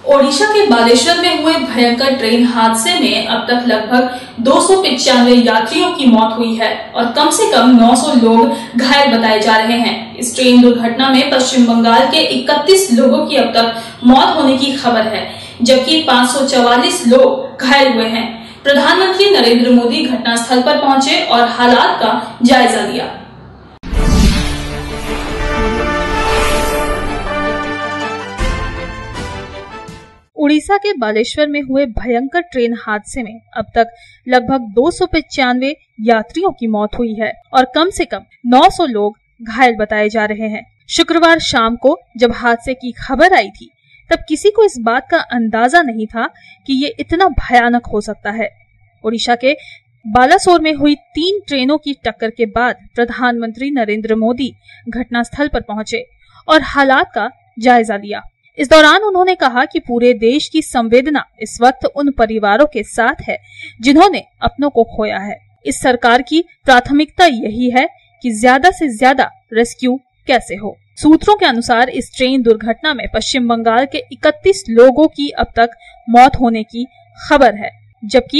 ओडिशा के बालेश्वर में हुए भयंकर ट्रेन हादसे में अब तक लगभग 295 यात्रियों की मौत हुई है और कम से कम 900 लोग घायल बताए जा रहे हैं। इस ट्रेन दुर्घटना में पश्चिम बंगाल के 31 लोगों की अब तक मौत होने की खबर है, जबकि 544 लोग घायल हुए हैं। प्रधानमंत्री नरेंद्र मोदी घटनास्थल पर पहुंचे और हालात का जायजा लिया। उड़ीसा के बालेश्वर में हुए भयंकर ट्रेन हादसे में अब तक लगभग 295 यात्रियों की मौत हुई है और कम से कम 900 लोग घायल बताए जा रहे हैं। शुक्रवार शाम को जब हादसे की खबर आई थी, तब किसी को इस बात का अंदाजा नहीं था कि ये इतना भयानक हो सकता है। उड़ीसा के बालासोर में हुई 3 ट्रेनों की टक्कर के बाद प्रधानमंत्री नरेंद्र मोदी घटनास्थल पर पहुंचे और हालात का जायजा लिया। इस दौरान उन्होंने कहा कि पूरे देश की संवेदना इस वक्त उन परिवारों के साथ है जिन्होंने अपनों को खोया है। इस सरकार की प्राथमिकता यही है कि ज्यादा से ज्यादा रेस्क्यू कैसे हो। सूत्रों के अनुसार इस ट्रेन दुर्घटना में पश्चिम बंगाल के 31 लोगों की अब तक मौत होने की खबर है, जबकि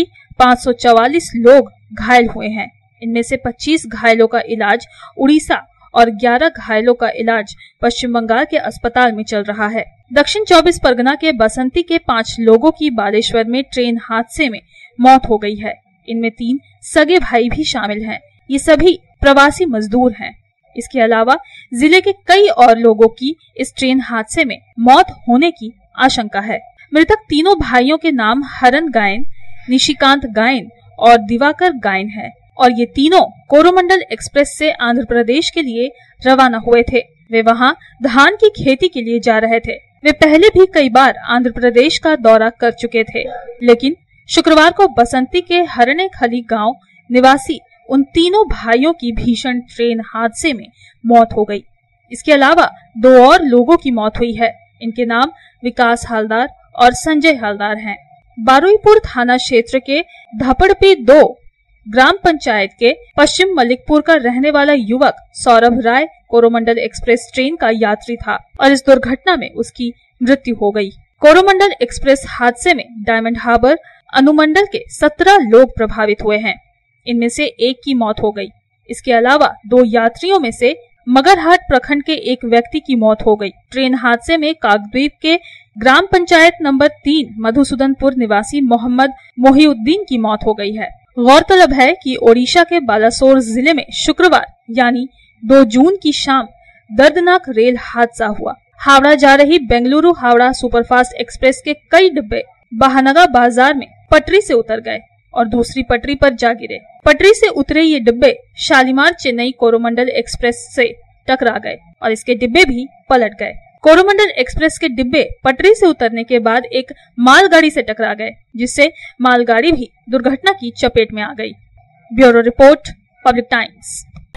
544 लोग घायल हुए हैं। इनमें से 25 घायलों का इलाज उड़ीसा और 11 घायलों का इलाज पश्चिम बंगाल के अस्पताल में चल रहा है। दक्षिण 24 परगना के बसंती के 5 लोगों की बालेश्वर में ट्रेन हादसे में मौत हो गई है। इनमें 3 सगे भाई भी शामिल हैं। ये सभी प्रवासी मजदूर हैं। इसके अलावा जिले के कई और लोगों की इस ट्रेन हादसे में मौत होने की आशंका है। मृतक तीनों भाइयों के नाम हरन गायन, निशिकांत गायन और दिवाकर गायन है और ये तीनों कोरोमंडल एक्सप्रेस से आंध्र प्रदेश के लिए रवाना हुए थे। वे वहां धान की खेती के लिए जा रहे थे। वे पहले भी कई बार आंध्र प्रदेश का दौरा कर चुके थे, लेकिन शुक्रवार को बसंती के हरनेखली गांव निवासी उन तीनों भाइयों की भीषण ट्रेन हादसे में मौत हो गई। इसके अलावा 2 और लोगों की मौत हुई है। इनके नाम विकास हालदार और संजय हालदार हैं। बारुईपुर थाना क्षेत्र के धपड़पी 2 ग्राम पंचायत के पश्चिम मलिकपुर का रहने वाला युवक सौरभ राय कोरोमंडल एक्सप्रेस ट्रेन का यात्री था और इस दुर्घटना में उसकी मृत्यु हो गई। कोरोमंडल एक्सप्रेस हादसे में डायमंड हार्बर अनुमंडल के 17 लोग प्रभावित हुए हैं। इनमें से 1 की मौत हो गई। इसके अलावा 2 यात्रियों में से मगरहाट प्रखंड के एक व्यक्ति की मौत हो गई। ट्रेन हादसे में काकद्वीप के ग्राम पंचायत नंबर 3 मधुसूदनपुर निवासी मोहम्मद मोहिउद्दीन की मौत हो गई है। गौरतलब है कि ओडिशा के बालासोर जिले में शुक्रवार यानी 2 जून की शाम दर्दनाक रेल हादसा हुआ। हावड़ा जा रही बेंगलुरु हावड़ा सुपरफास्ट एक्सप्रेस के कई डिब्बे बहानगा बाजार में पटरी से उतर गए और दूसरी पटरी पर जा गिरे। पटरी से उतरे ये डिब्बे शालीमार चेन्नई कोरोमंडल एक्सप्रेस से टकरा गए और इसके डिब्बे भी पलट गए। कोरोमंडल एक्सप्रेस के डिब्बे पटरी से उतरने के बाद एक मालगाड़ी से टकरा गए, जिससे मालगाड़ी भी दुर्घटना की चपेट में आ गई। Bureau report, public times.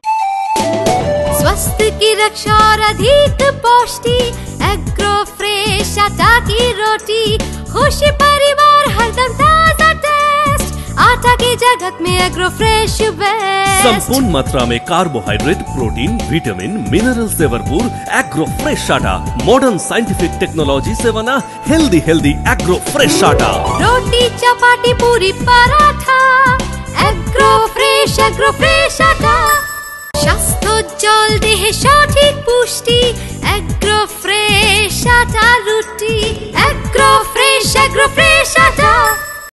स्वास्थ्य की रक्षा और अधिक पौष्टि, एग्रो फ्रेश आटा की रोटी, खुशी परिवार हरदम ताजा टेस्ट, आटा की जगत में एग्रो फ्रेश बेस्ट। संपूर्ण मात्रा में कार्बोहाइड्रेट, प्रोटीन, विटामिन, मिनरल से भरपूर एग्रो फ्रेश आटा मॉडर्न साइंटिफिक टेक्नोलॉजी से बना हेल्दी एग्रो फ्रेश आटा। रोटी, चपाती, पूरी, पराठा, एग्रो फ्रेश आटा। স্বাস্থ্যোজ্জ্বল দেহে সঠিক পুষ্টি, এগ্রো ফ্রেশ আটা রুটি।